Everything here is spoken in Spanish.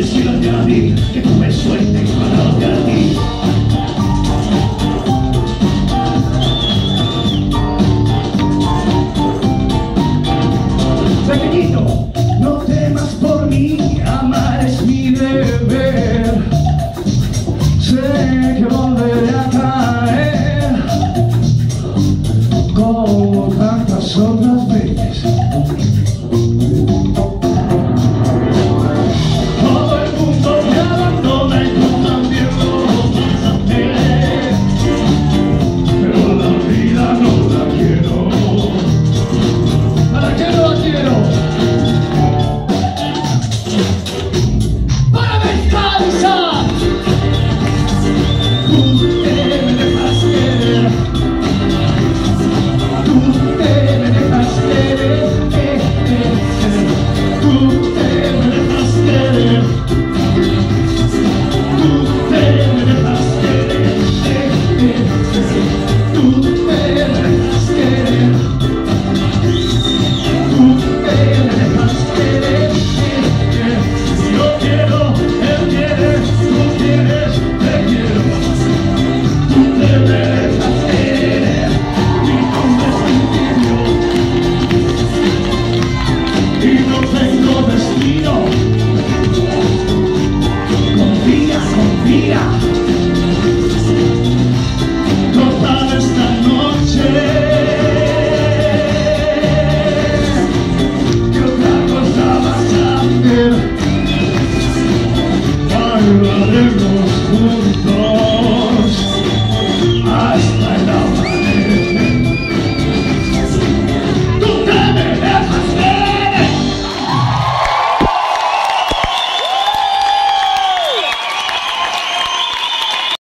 decirte a mí que tuve suerte encontrarte a ti. Pequeñito, no temas por mí, amar es mi deber. Sé que volveré a caer como tantas otras veces. Todo el mundo me abandona y tú también lo vas a hacer, pero la vida no la quiero. ¿Para qué no la quiero? ¡Para descansar! Tú te me dejas querer. Tú te me dejas querer. Tú te me dejas querer. Tú te me dejas querer. Tú te me dejas querer. Tú te me dejas querer. Yo quiero, él quiere, tú quieres, te quiero. Tú te me dejas querer. Mi nombre es Ingenio y no tengo destino. Confía, confía. Total esta noche. ¿Qué otra cosa vas a hacer? Bailaremos juntos.